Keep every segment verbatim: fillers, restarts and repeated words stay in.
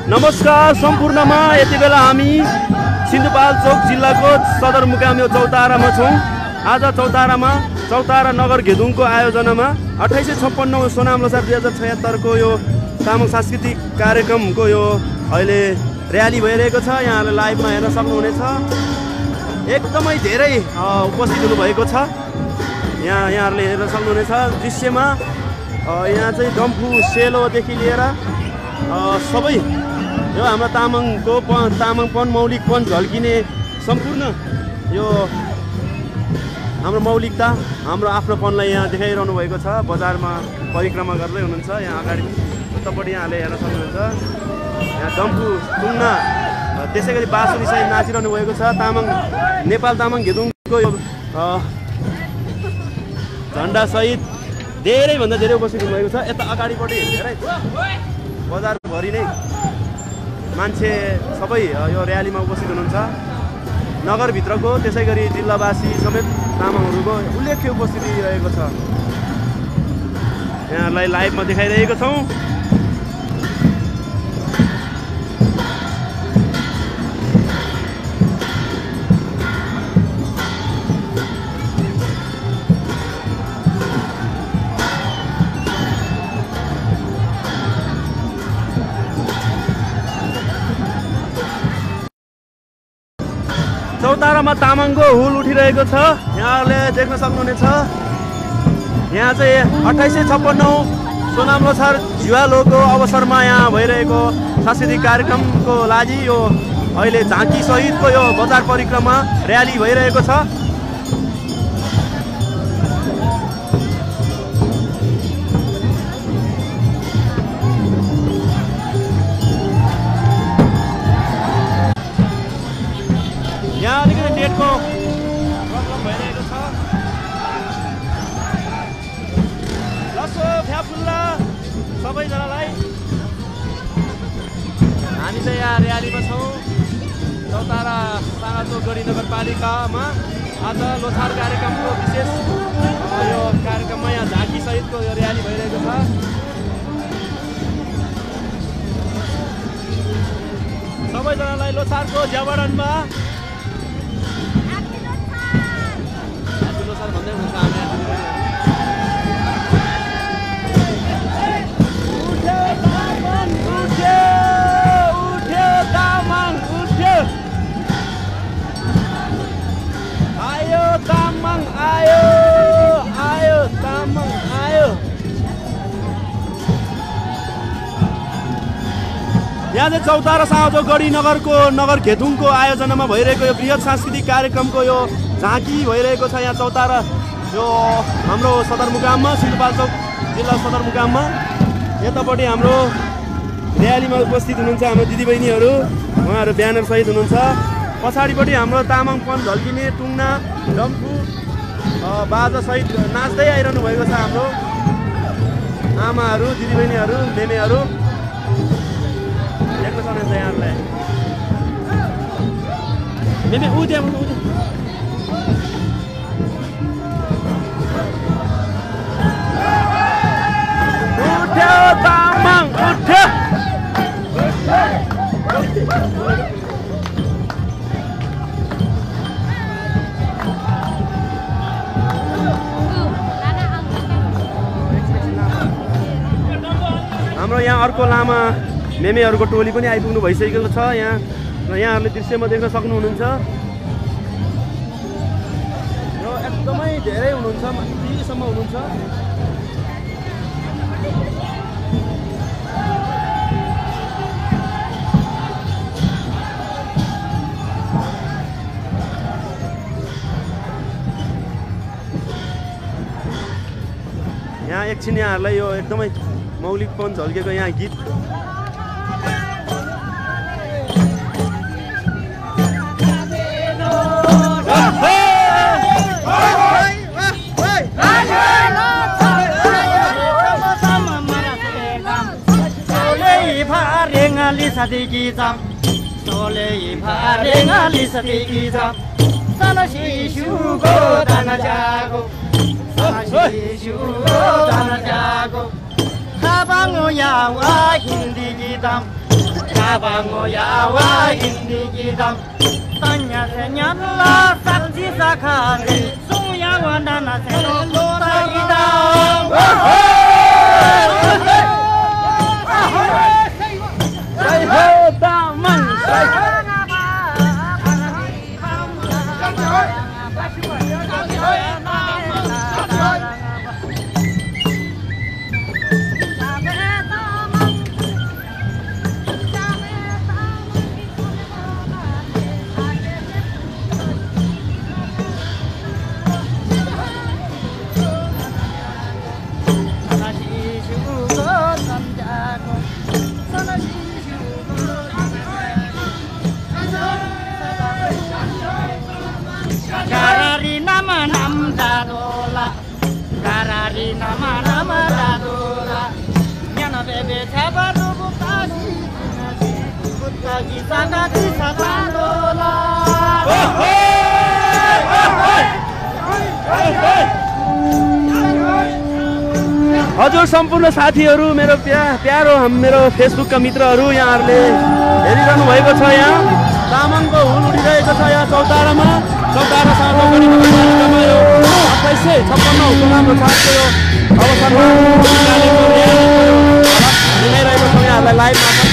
नमस्कार सम्पूर्णमा यति बेला हामी सिन्धुपाल्चोक जिल्लाको सदरमुकाम यो चौतारामा छौँ। आज चौतारामा चौतारा नगर घेदुङको आयोजनामा अठाइस सय छप्पन्न सोनाम लोसार दुई हजार छयत्तरको यो तामाङ सांस्कृतिक कार्यक्रमको यो अहिले र्याली भइरहेको छ। यहाँहरूले लाइभमा हेर्न सक्नुहुनेछ। एकदमै धेरै उपस्थित हुनुभएको छ। यहाँ यहाँहरूले हेर्न सक्नुहुनेछ दृश्यमा। यहाँ चाहिँ डम्फु सेलोदेखि लिएर सबै यो हाम्रो तामाङको तामाङपन मौलिकपन झल्किने सम्पूर्ण यो हाम्रो मौलिकता हाम्रो आफ्नोपनलाई यहाँ देखाइरहनु भएको छ। बजारमा परिक्रमा गर्दै हुनुहुन्छ। यहाँ अगाडि उतापट्टि यहाँले हेर्न सक्नुहुन्छ। यहाँ डम्फु टुङ्ना त्यसै गरी बाँसुरी सहित नाचिरहनु भएको छ। तामाङ नेपाल तामाङ घेदुङको यो झन्डा सहित धेरैभन्दा धेरै उपस्थित हुनुभएको छ। यता अगाडिपट्टि हेरेर बजारभरि नै मान्छे सबै यो र्यालीमा उपस्थित हुनुहुन्छ। नगरभित्रको त्यसै गरी जिल्लावासी समेत तामाङहरूको उल्लेख्य उपस्थिति रहेको छ। यहाँहरूलाई लाइभमा देखाइरहेको छौँ। चौतारामा तामाङको हुल उठिरहेको छ। यहाँहरूले देख्न सक्नुहुनेछ। यहाँ चाहिँ अठाइस सय छप्पन्न सोनाम लोसार जुवालोको अवसरमा यहाँ भइरहेको सांस्कृतिक कार्यक्रमको लागि यो अहिले झाँकी सहितको यो बजार परिक्रमा र्याली भइरहेको छ। यहाँ अलिकति नेटको प्रब्लम भइरहेको छ। लसो फ्याफुल्ला सबैजनालाई। हामी चाहिँ यहाँ र्यालीमा छौँ। चौतारा साँगाचोक गढी नगरपालिकामा आज लोसार कार्यक्रमको विशेष यो कार्यक्रममा यहाँ झाँकी सहितको यो र्याली भइरहेको छ। सबैजनालाई लोसारको जबडनमा भन्दै हुन्छ। उठ्यो तामाङ उठ्यो उठ्यो तामाङ उठ्यो आयो तामाङ आयो आयो तामाङ आयो। यहाँ चाहिँ चौतारा साँगाचोक गढी नगरको नगर घेदुङको आयोजनामा भइरहेको यो बृहत सांस्कृतिक कार्यक्रमको यो झाँकी भइरहेको छ। यहाँ चौतारा यो हाम्रो सदरमुकाममा सिन्धुपाल्चोक जिल्ला सदरमुकाममा। यतापट्टि हाम्रो र्यालीमा उपस्थित हुनुहुन्छ हाम्रो दिदीबहिनीहरू। उहाँहरू ब्यानर सहित हुनुहुन्छ। पछाडिपट्टि हाम्रो तामाङपन झल्किने टुङ्ना डम्फु बाजा सहित नाच्दै आइरहनु भएको छ हाम्रो आमाहरू दिदीबहिनीहरू मेमेहरू। देख्न सक्नुहुन्छ यहाँहरूलाई। मेमे उ त्यहाँ उ उठ्यो तामाङ उठ्यो। हाम्रो यहाँ अर्को लामा मेमेहरूको टोली पनि आइपुग्नु भइसकेको छ। यहाँ यहाँहरूले दृश्यमा देख्न सक्नुहुनुहुन्छ। यो एकदमै धेरै हुनुहुन्छ। माथिसम्म हुनुहुन्छ। यहाँ एकछिन यहाँहरूलाई यो एकदमै मौलिकपन झल्केको यहाँ गीत Sadikizam, Sole Parenga Lisadikizam, Sanashi Shugo Danajago, Sanashi Shugo Danajago, Habango Yawa Hindi Gidam, Sabango yawa hindi kita tanya senyala saksi sakari suya wandana selota kita Say ho tamang Karari nama nam dadola, karari nama nama dadola. Nyana bebe sabaru bukasi, bukasi sagati sabadola. हजुर सम्पूर्ण साथीहरू मेरो प्या प्यारो हाम- मेरो फेसबुकका मित्रहरू यहाँहरूले हेरिरहनु भएको छ। यहाँ तामाङको हुल उडिरहेको छ यहाँ चौतारामा चौतारा सार्वजनिक नगरपालिकामा यो अठाइस सय छप्पन्न उपनाम छापको यो अवसरमा निकालेको सुनाइरहेको छौँ यहाँहरूलाई लाइभमा छ।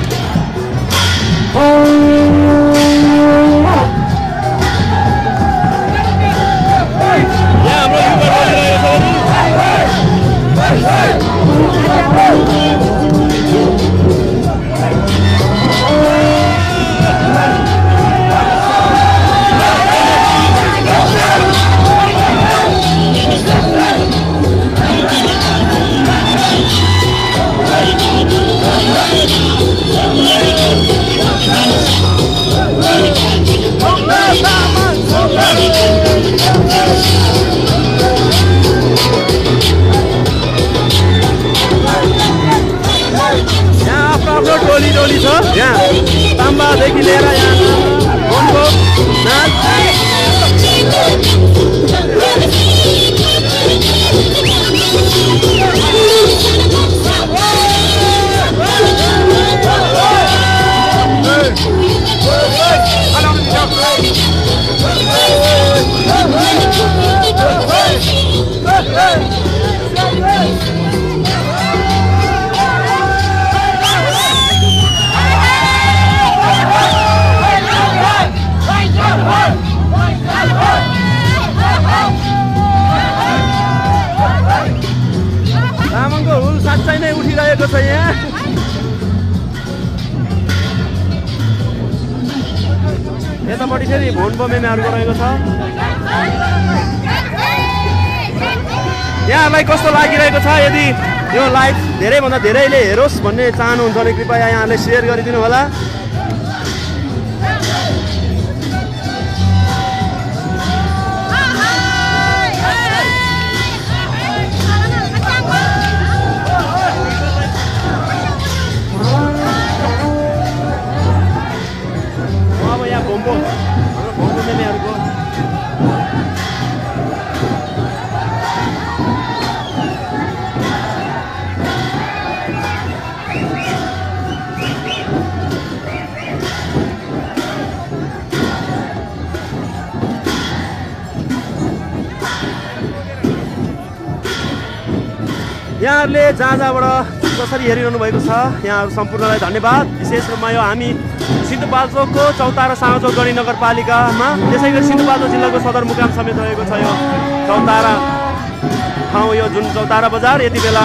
यहाँ हाम्रो युवा बोलिरहेको छ। आफ्नो टोली टोली छ यहाँ ताम्बादेखि लिएर यहाँ बोनको नाच तामाङको हुल साँच्चै नै उठिरहेको छ यहाँ। यतापट्टि फेरि भोन बमेनाहरूको रहेको छ। यहाँहरूलाई कस्तो लागिरहेको छ? यदि यो लाइभ धेरैभन्दा धेरैले हेरोस् भन्ने चाहनुहुन्छ भने कृपया यहाँहरूले सेयर गरिदिनु होला। Bombo, bombo में मेरे को यहाँहरूले जहाँ जहाँबाट कसरी हेरिरहनु भएको छ यहाँहरू सम्पूर्णलाई धन्यवाद। विशेष रूपमा यो हामी सिन्धुपाल्चोकको चौतारा साँचोक गढी नगरपालिकामा त्यसै गरी सिन्धुपाल्चोक जिल्लाको सदरमुकाम समेत रहेको छ यो चौतारा ठाउँ, यो जुन चौतारा बजार यति बेला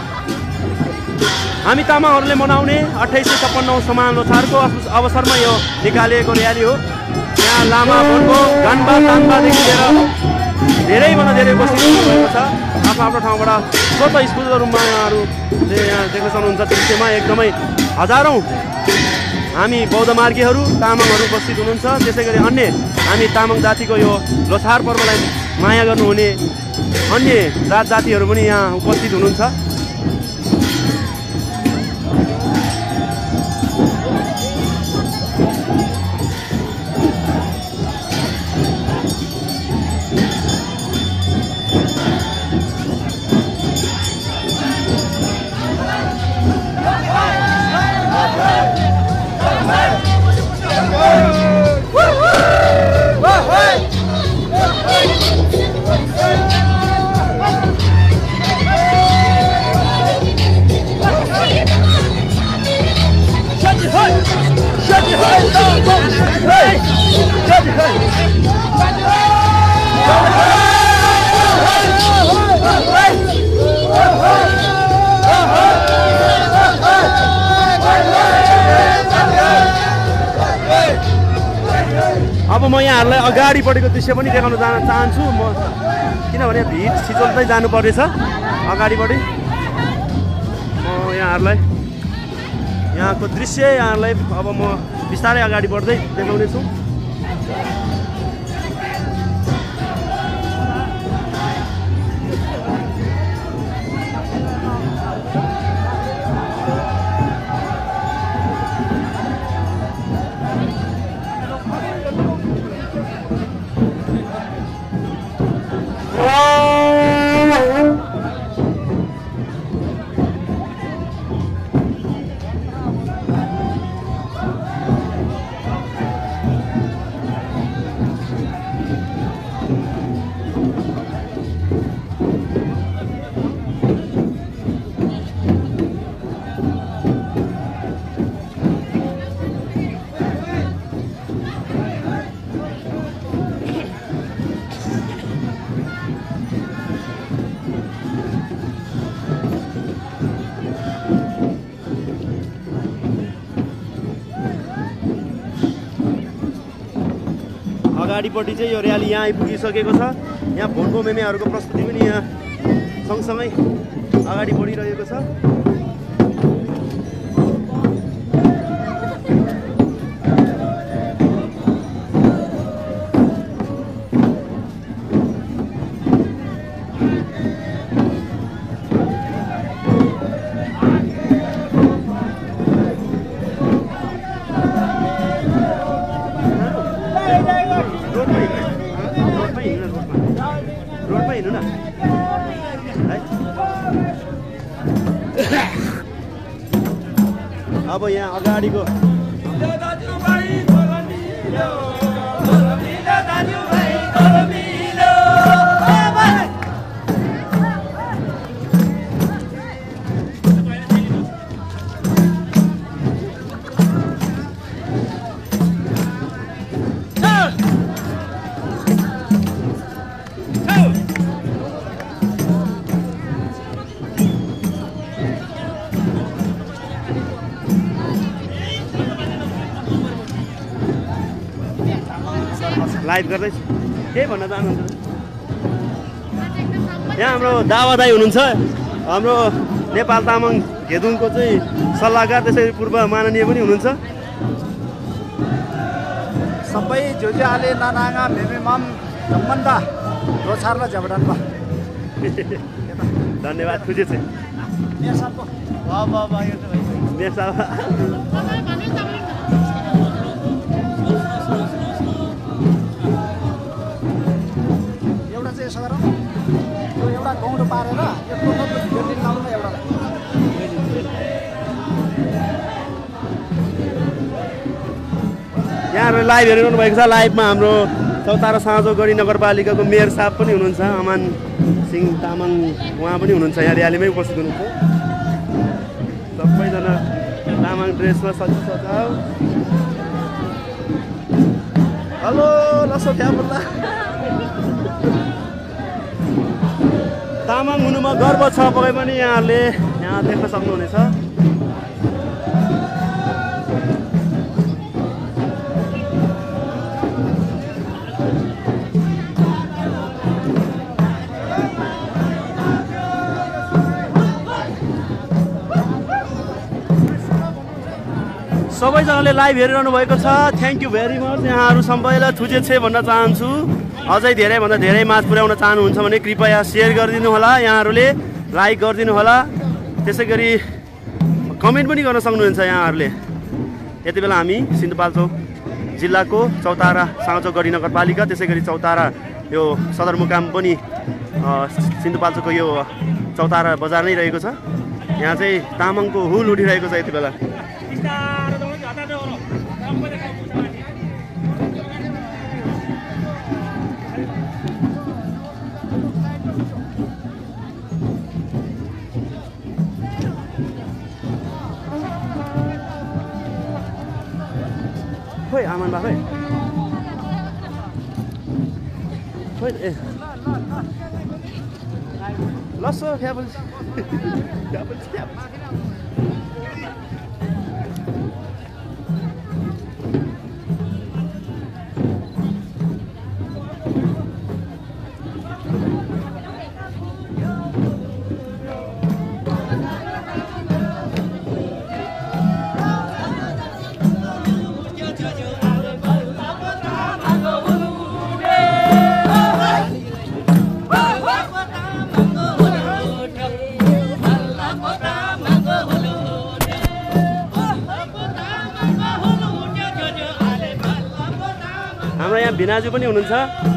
हामी तामाङहरूले मनाउने अठाइस सय छप्पन्न समान लोछारको अवसरमा यो निकालिएको र्याली हो। यहाँ लामा बोन्बो गान्बा तान्बादेखि लिएर धेरैभन्दा धेरै उपस्थित हुनुभएको छ। आफ्नो आफ्नो ठाउँबाट स्वतः स्फूर्त रूपमा यहाँहरूले यहाँ देख्न सक्नुहुन्छ दृश्यमा एकदमै हजारौँ हामी बौद्ध मार्गीहरू तामाङहरू उपस्थित हुनुहुन्छ। त्यसै गरी अन्य हामी तामाङ जातिको यो लोछार पर्वलाई माया गर्नुहुने अन्य जात जातिहरू पनि यहाँ उपस्थित हुनुहुन्छ। अब म यहाँहरूलाई अगाडिपट्टिको दृश्य पनि देखाउन जान चाहन्छु म किनभने भिड छिचोल्दै जानु पर्नेछ अगाडिपट्टि म यहाँहरूलाई यहाँको दृश्य यहाँहरूलाई अब म बिस्तारै अगाडि बढ्दै देखाउनेछु अगाडिपट्टि चाहिँ यो र्याली यहाँ आइपुगिसकेको छ यहाँ भोन्बो मेमेहरूको प्रस्तुति पनि यहाँ सँगसँगै अगाडि बढिरहेको छ अब यहाँ अगाडिको लाइभ गर्दैछु के भन्न चाहनुहुन्छ यहाँ हाम्रो दावा दाई हुनुहुन्छ हाम्रो नेपाल तामाङ घेदुङको चाहिँ सल्लाहकार त्यसै पूर्व माननीय पनि हुनुहुन्छ सबै जोजाले नानाङा मेमेमम सम्बन्ध रोछारला जबडानमा धन्यवाद खुसी छु मेसाको वाह वाह वाह यो त भाइ मेसा एउटा चाहिँ यसो गरौँ यो एउटा गौँडो पारेर यो टोटल बिल्डिङ लाउनु एउटा यहाँ लाइभ हेरिरहनु भएको छ लाइभमा हाम्रो चौतारा साँझोगढी नगरपालिकाको मेयर साहब पनि हुनुहुन्छ अमान सिंह तामाङ उहाँ पनि हुनुहुन्छ यहाँ र्यालीमै उपस्थित हुनुहुन्छ सबैजना तामाङ ड्रेसमा सजी सजाउ हेलो लसो फ्यामुल्ला तामाङ हुनुमा गर्व छ पक्कै पनि यहाँहरूले यहाँ देख्न सक्नुहुनेछ सबैजनाले लाइभ हेरिरहनु भएको छ थ्याङ्क यू भेरी मच यहाँहरू सबैलाई थुजे छे भन्न चाहन्छु अझै धेरैभन्दा धेरै मास पुर्याउन चाहनुहुन्छ भने कृपया सेयर गरिदिनु होला यहाँहरूले लाइक गरिदिनु होला त्यसै गरी कमेन्ट पनि गर्न सक्नुहुन्छ यहाँहरूले यति बेला हामी सिन्धुपाल्चोक जिल्लाको चौतारा साँझोगढी नगरपालिका त्यसै गरी चौतारा यो सदरमुकाम पनि सिन्धुपाल्चोकको यो चौतारा बजार नै रहेको छ यहाँ चाहिँ तामाङको हुल उठिरहेको छ यति बेला खोइ आमान बाबै खोइ ए लसो फ्याबल फ्याबल फ्याबल हाम्रो यहाँ भिनाजु पनि हुनुहुन्छ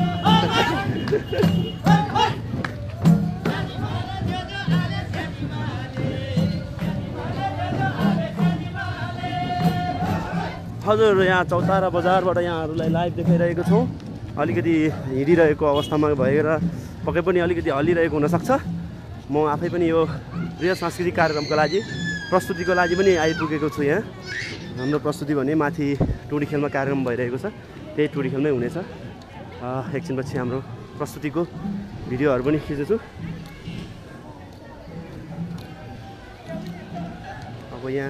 हजुर यहाँ चौतारा बजारबाट यहाँहरूलाई लाइभ देखाइरहेको छौँ अलिकति हिँडिरहेको अवस्थामा भएर पक्कै पनि अलिकति हल्लिरहेको हुनसक्छ म आफै पनि यो प्रिय सांस्कृतिक कार्यक्रमको लागि प्रस्तुतिको लागि पनि आइपुगेको छु यहाँ हाम्रो प्रस्तुति भने माथि टुडी खेलमा कार्यक्रम भइरहेको छ त्यही टुडी खेलमै हुनेछ एकछिनपछि हाम्रो प्रस्तुतिको भिडियोहरू पनि खिच्दैछु अब यहाँ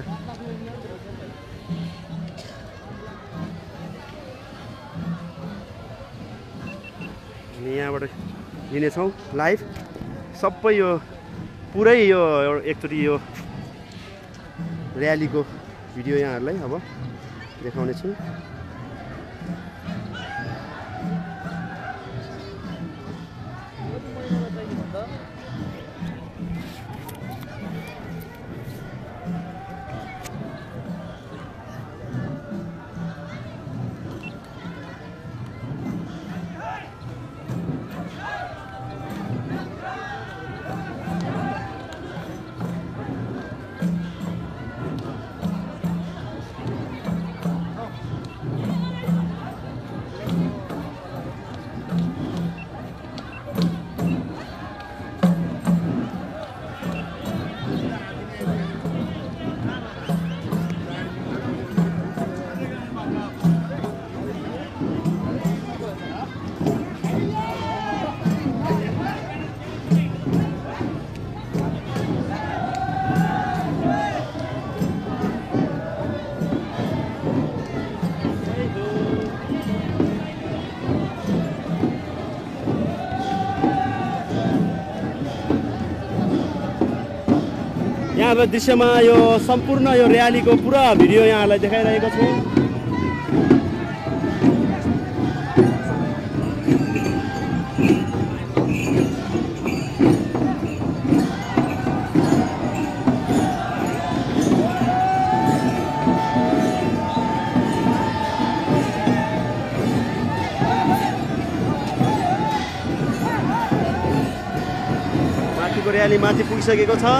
हामी यहाँबाट लिनेछौँ लाइभ सबै यो पुरै यो एकचोटि यो र्यालीको भिडियो यहाँहरूलाई अब देखाउनेछु यहाँ दृश्यमा यो सम्पूर्ण यो र्यालीको पुरा भिडियो यहाँहरूलाई देखाइरहेको छु माथिको र्याली माथि पुगिसकेको छ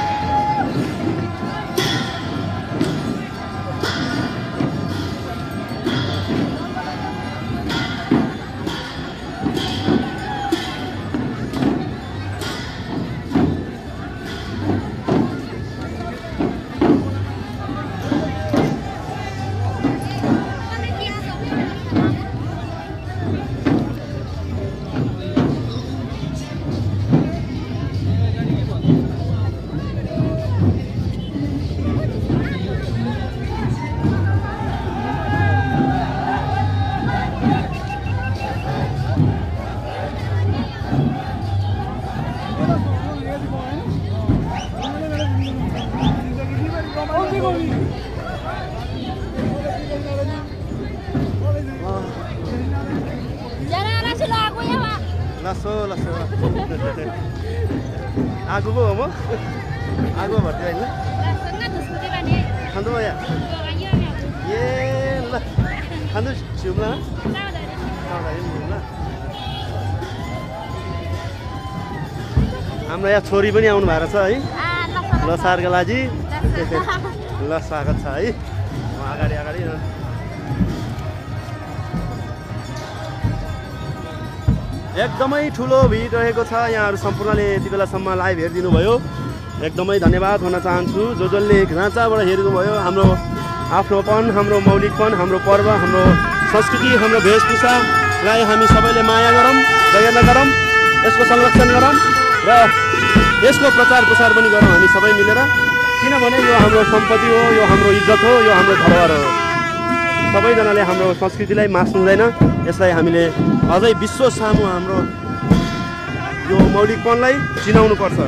लसो लसो आगो पो हो म आगो भर्ती होइन खानु या ए ल खानु छिउला हाम्रो यहाँ छोरी पनि आउनु भएको छ है लसारको लागि ल स्वागत छ है म अगाडि अगाडि एकदमै ठुलो भिड रहेको छ यहाँहरू सम्पूर्णले यति बेलासम्म लाइभ हेरिदिनु भयो एकदमै धन्यवाद भन्न चाहन्छु जो जसले घाँचाबाट हेरिदिनु भयो हाम्रो आफ्नोपन, हाम्रो मौलिकपन, हाम्रो पर्व, हाम्रो संस्कृति, हाम्रो वेशभूषालाई हामी सबैले माया गरौँ, दया गरौँ, यसको संरक्षण गरौँ र यसको प्रचार प्रसार पनि गरौँ हामी सबै मिलेर। किनभने यो हाम्रो सम्पत्ति हो, यो हाम्रो इज्जत हो, यो हाम्रो धरोहर हो। सबैजनाले हाम्रो संस्कृतिलाई मास्नु हुँदैन, यसलाई हामीले अझै विश्व सामु हाम्रो यो मौलिकपनलाई चिनाउनुपर्छ।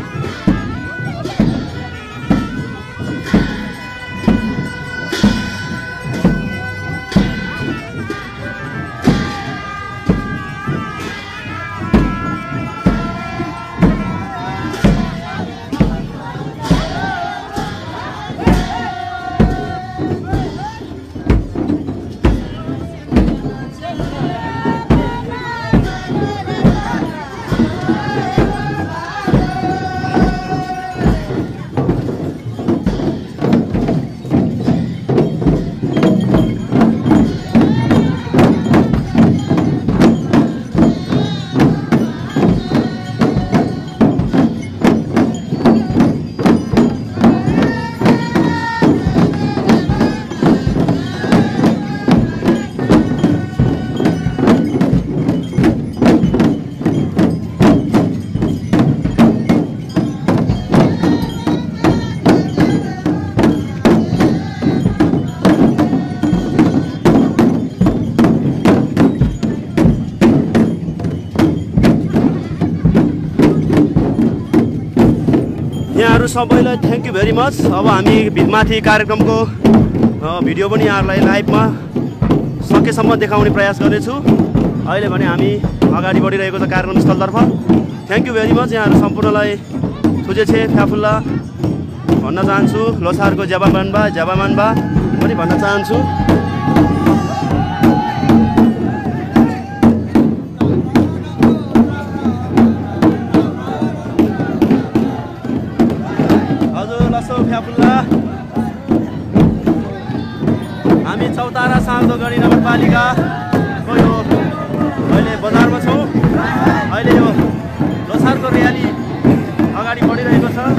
यहाँहरू सबैलाई थ्याङ्क यू भेरी मच। अब हामी माथि कार्यक्रमको भिडियो पनि यहाँहरूलाई लाइभमा सकेसम्म देखाउने प्रयास गर्नेछु। अहिले भने हामी अगाडि बढिरहेको छ कार्यक्रम स्थलतर्फ। Thank you very much. यहाँहरू सम्पूर्णलाई थुजेछे फ्याफुल्ला भन्न चाहन्छु। लोसारको ज्याबामानबा ज्याबामानबा पनि भन्न चाहन्छु। हामी चौतारा साँगदोगढी नगरपालिकाको यो अहिले बजारमा छौँ। अहिले यो लोसारको र्याली अगाडि बढिरहेको छ।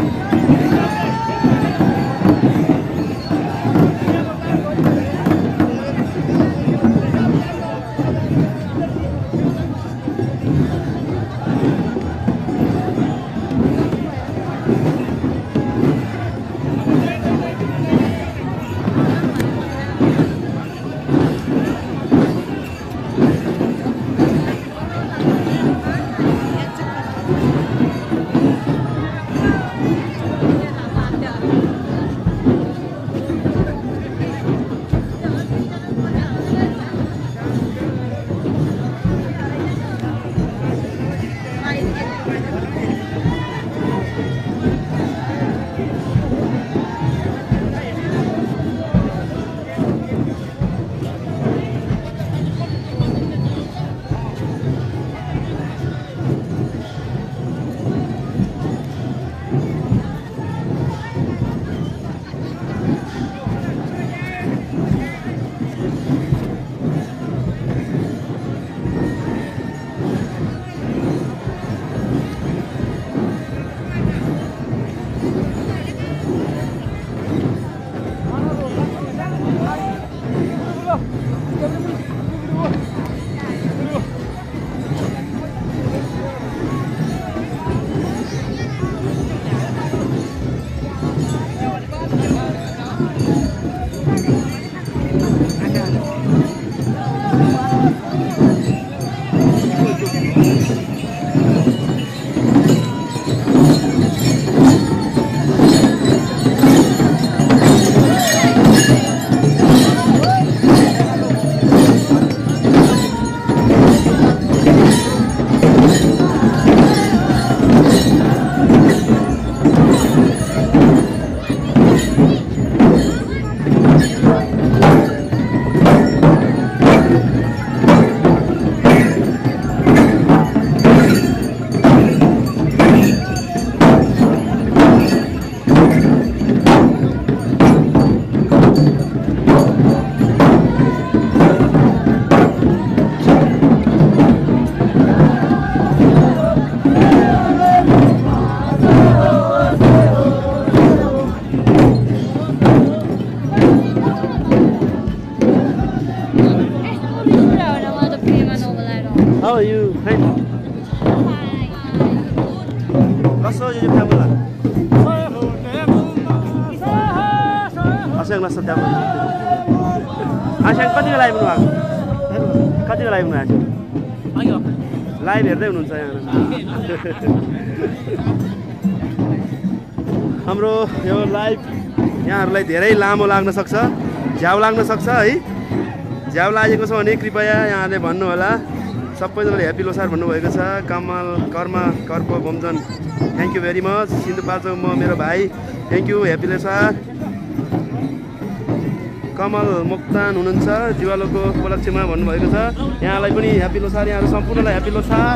आस्याङलाई सत्याउनु आस्याङ कतिको लाइभ हुनुभएको कतिको लाइभ हुनुभएको लाइभ हेर्दै हुनुहुन्छ यहाँ हाम्रो यो लाइभ यहाँहरूलाई धेरै लामो लाग्न सक्छ झ्याउ लाग्न सक्छ है झ्याउ लागेको छ भने कृपया यहाँले भन्नुहोला सबैजनाले ह्याप्पी लोसार भन्नुभएको छ कमल कर्म कर्प Bomjan thank you very much Sindhupalchok म मेरो भाइ thank you happy Losar Kamal Moktan हुनुहुन्छ जीवालोको उपलक्ष्यमा भन्नुभएको छ यहाँलाई पनि ह्याप्पी लोसार यहाँहरू सम्पूर्णलाई ह्याप्पी लोसार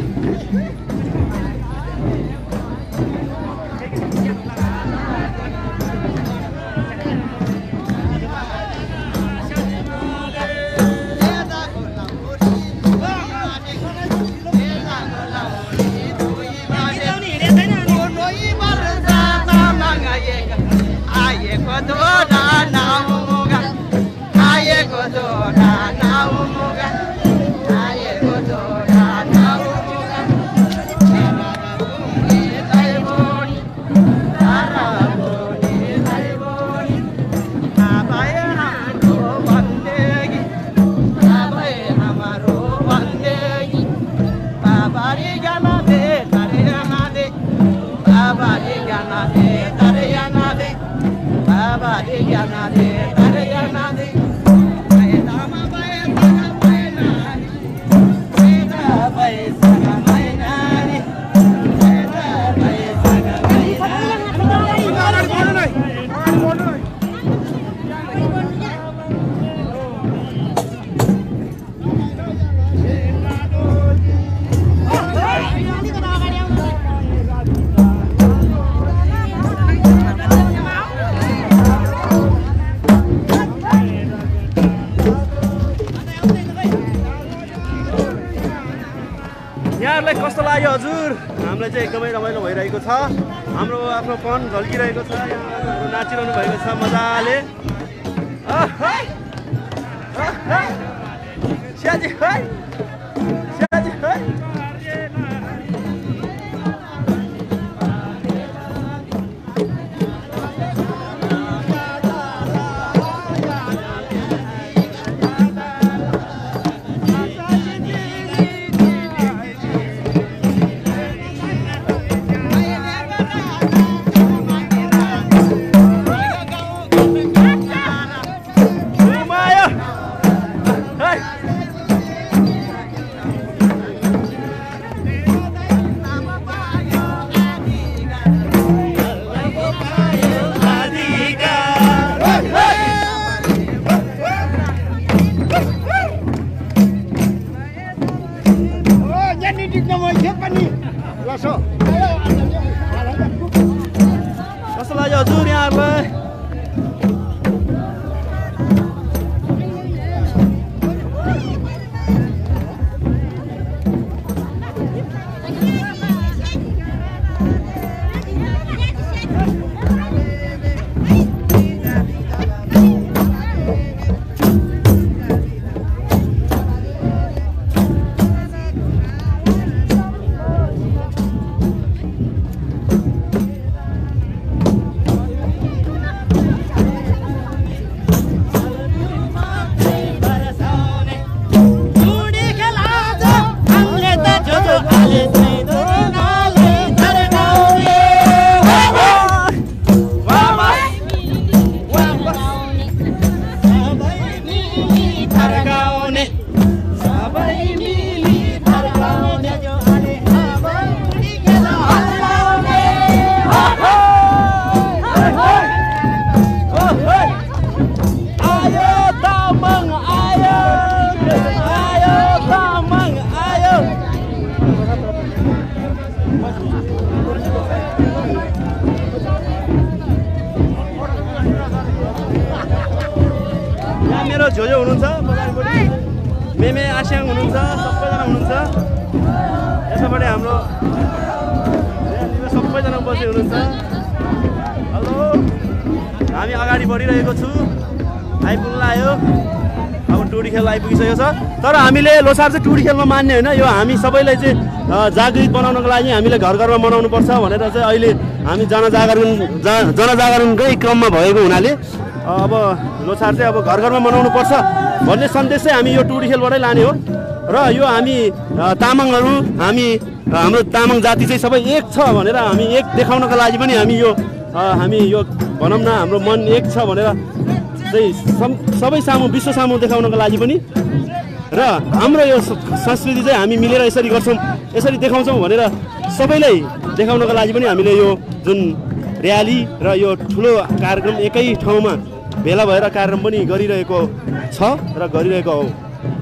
कस्तो लाग्यो हजुर हामीलाई चाहिँ एकदमै रमाइलो भइरहेको छ हाम्रो आफ्नोपन झल्किरहेको छ यहाँहरू नाचिरहनु भएको छ मजाले कस्तो लाग्यो हजुर यहाँहरूलाई जोजो हुनुहुन्छ मेमे आस्याङ हुनुहुन्छ सबैजना हुनुहुन्छ यसैपट्टि हाम्रो सबैजना बसी हुनुहुन्छ हेलो हामी अगाडि बढिरहेको छु आइपुग्न आयो अब टुडी खेल आइपुगिसकेको छ तर हामीले लोसार चाहिँ टुडी खेलमा मान्ने होइन यो हामी सबैलाई चाहिँ जागृत बनाउनको लागि हामीले घर घरमा मनाउनुपर्छ भनेर चाहिँ अहिले हामी जनजागरण जनजागरणकै क्रममा भएको हुनाले अब लोछार चाहिँ अब घर घरमा मनाउनु पर्छ भन्ने सन्देश चाहिँ हामी यो टुडी खेलबाटै लाने हो र यो हामी तामाङहरू हामी हाम्रो तामाङ जाति चाहिँ सबै एक छ भनेर हामी एक देखाउनका लागि पनि हामी यो हामी यो भनौँ न हाम्रो मन एक छ भनेर चाहिँ सबै सामु विश्व सामु देखाउनको लागि पनि र हाम्रो यो संस्कृति चाहिँ हामी मिलेर यसरी गर्छौँ यसरी देखाउँछौँ भनेर सबैलाई देखाउनको लागि पनि हामीले यो जुन र्याली र यो ठुलो कार्यक्रम एकै ठाउँमा भेला भएर कार्यक्रम पनि गरिरहेको छ र गरिरहेको हो।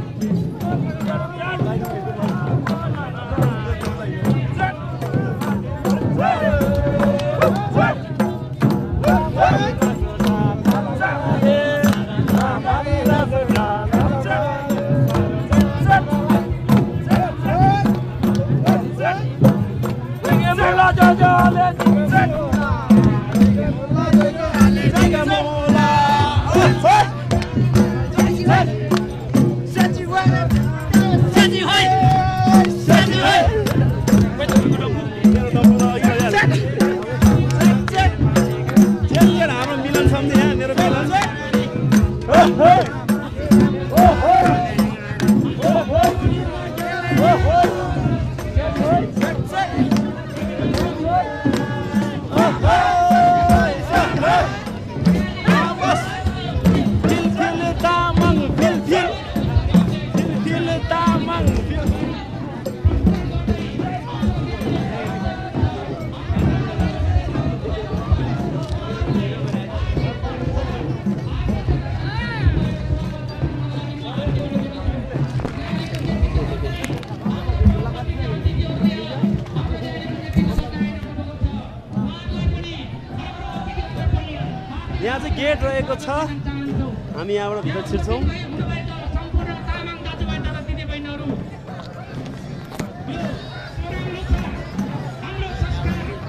यहाँ चाहिँ गेट रहेको छ हामी यहाँबाट भित्र छिर्छौँ।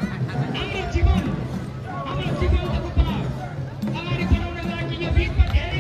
जीवन हाम्रो जीवनको अगाडि बढाउनका लागि यो भिडमा धेरै